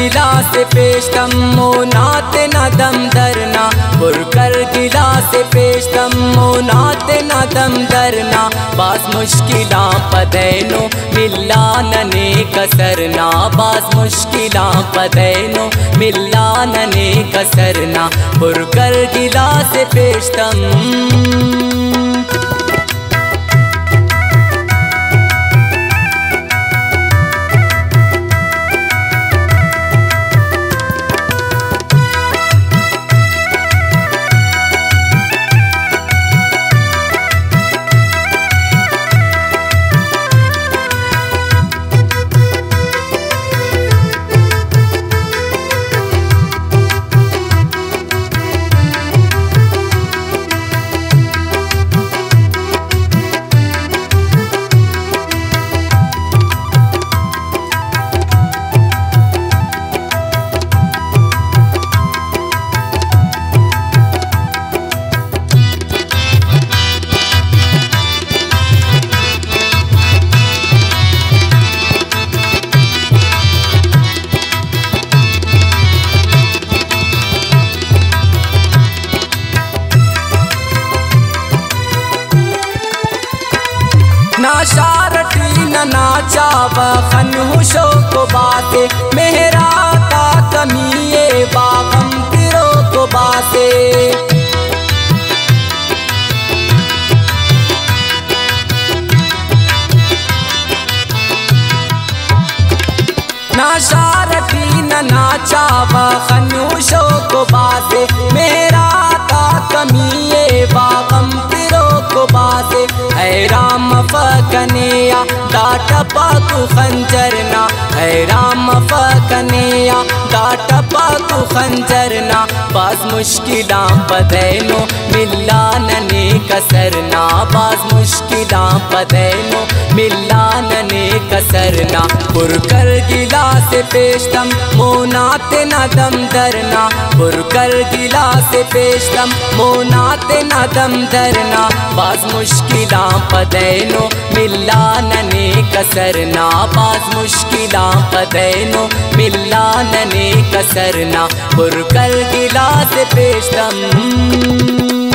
गिलास पेशतम मोनात न दम दरना पुरकर गिलास पेशतम मोनात न दम दरना बास मुश्किलां पदैनो मिल्ला नने कसरना बास मुश्किलां पदैनो मिल्ला नने कसरना पुरकर गिलास पेशतम। नाशारटी न नाचावा खनहुशो को बाते मेहरा ता कमीए बागम तिरो को बाते नाशारटी न नाचावा खनहुशो को बाते मेहरा ता कमीए बागम तिरो को बाते ऐ राम फकनेया डाट पाकु खंजरना ऐ राम फकनेया डाट पाकु खंजरना बाज मुश्किलां पदैनो मिल्ला नने कसरना बाज मुश्किलां पदैनो मिल्ला नने कसरना पुरकर गिलास पेशतम मोनात न दम दरना पुरकर गिलास पेशतम मोनात न दम दरना बाज मुश्किलां पदैनो मिल्ला नने कसरना बाज मुश्किलां पदैनो मिल्ला नने कसरना पुरकर गिलास पेशतम।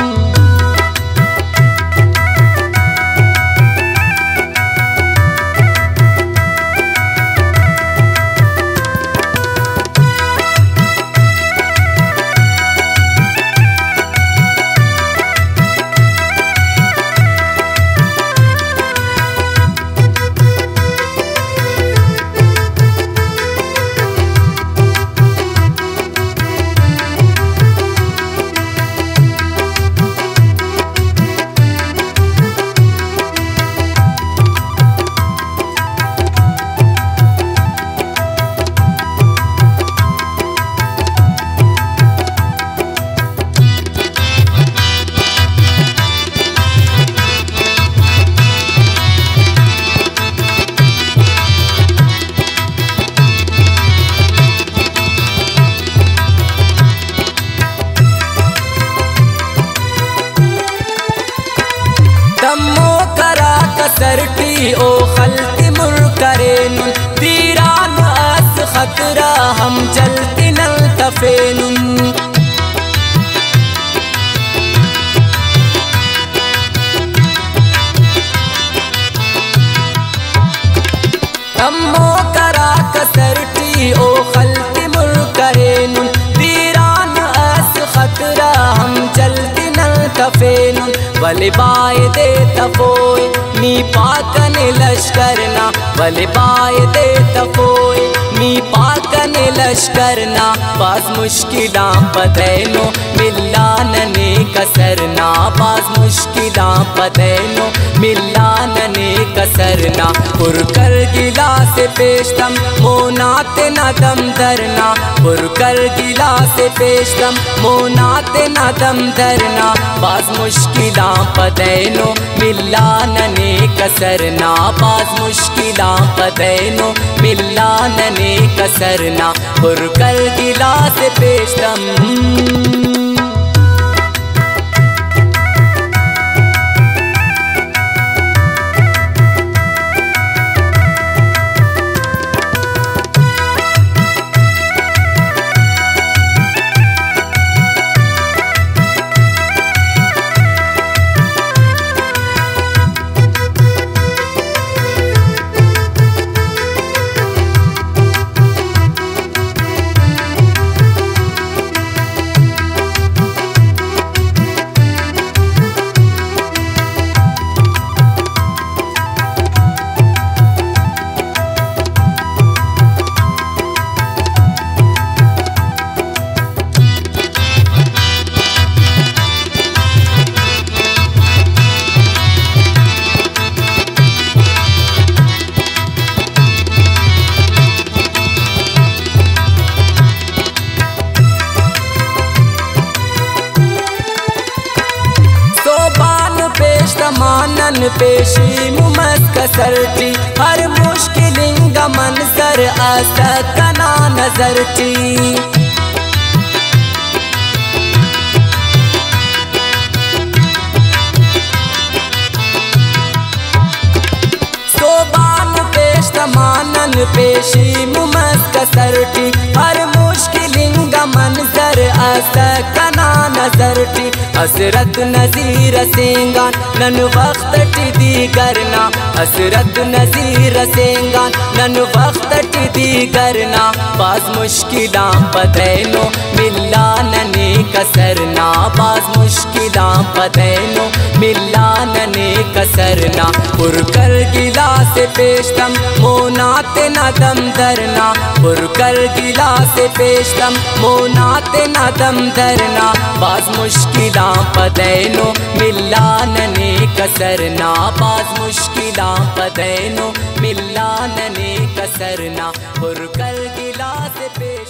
सरटी ओ खल्ति मुरकरेनुन दीरान अस खतरा हम जलती नल्तफेनुन तम्मो करा कसरटी ओ खल्ति मुरकरेनुन दीरान अस खतरा हम जलती नल्तफेनुन वले बाय दे तफोय नी पाकने लश्करना वले बाय दे तफोय नी पाकने लश्करना बाज मुश्किलां पदैनो मिल्ला नने कसरना बाज मुश्किलां पदैनो मिल्ला नने कसरना पुरकर गिलास पेशतम मोनात न दम दरना पुरकर गिलास पेशतम मोनात न दम दरना बाज मुश्किलां पदैनो मिल्ला नने कसरना बाज मुश्किलां पदैनो मिल्ला नने कसरना पुरकर गिलास पेशतम। तमानन पेशी मुमस्क सरटी हर मुश्किलिंग मंजर असकना नजरटी तमानन पेशी मुमस्क सरटी हर मुश्किलिंग मंजर असकना नजरटी हसरत नजीर सेंगान नन वक्त दी करना हसरत नजीर सेंगान नन वक्त दी करना बाज मुश्किलां पदैनो मिल्ला नने कसरना बाज मुश्किलां पदैनो मिल्ला नने कसरना पुरकर गिला से पेशतम मोनाते न दम धरना पुरकर गिला से पेशतम मोनाते न दम धरना बाज मुश्किलां पदैनो मिल्ला नने कसरना बाज मुश्किलां पदैनो मिल्ला नने कसरना पुरकर गिला से पेश